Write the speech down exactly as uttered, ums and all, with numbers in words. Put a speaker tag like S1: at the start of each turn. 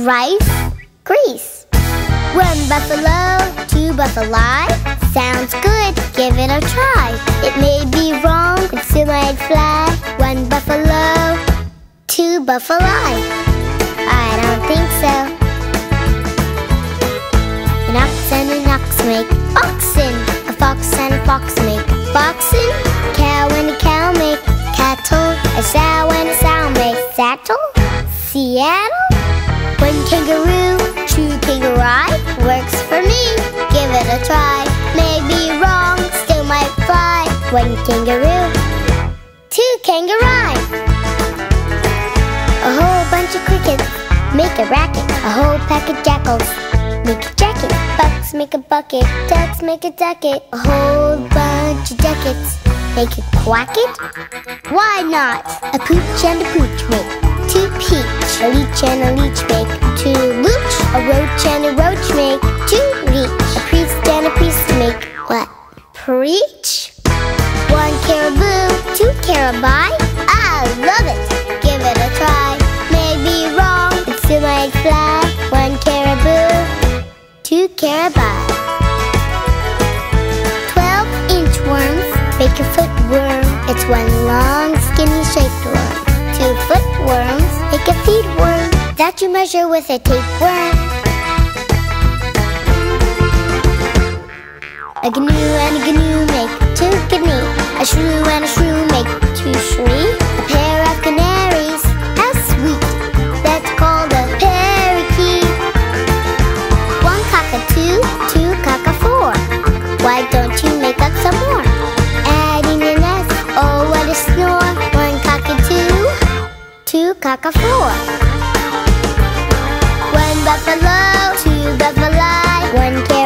S1: rice, grease. One buffalo, two buffalo. Sounds good, give it a try. It may be wrong, but still might fly. One buffalo, two buffalo. I don't think so. An ox and an ox make oxen. A fox and a fox make foxen. Cow and a cow make cattle. A sow and a sow make saddle. Seattle. One kangaroo, two kangaroo. Works for me, give it a try. May be wrong, still might fly. One kangaroo, two kangaroo. A whole bunch of crickets make a racket. A whole pack of jackals make a jacket. Bucks make a bucket, ducks make a ducket. A whole bunch of ducats make a quacket. Why not? A pooch and a pooch make two peach. A leech and a leech make two looch. A roach and a roach make two reach. A priest and a priest make what? Preach? One caribou, two carabao. I love it, give it a try. May be wrong, but still might fly. One caribou, two carabao. Twelve inchworms make a footworm. It's one long, skinny shaped worm. Two footworms make a feet worm that you measure with a tapeworm. A gnu and a gnu make two gnu. A shrew and a shrew make two shree. A pair of canaries, how sweet, that's called a parakeet. One cockatoo, two cock-a-four. Why don't you make up some more? Adding an S, oh what a snore. One cockatoo, two cock-a-four. One buffalo, two buffalo. One caribou,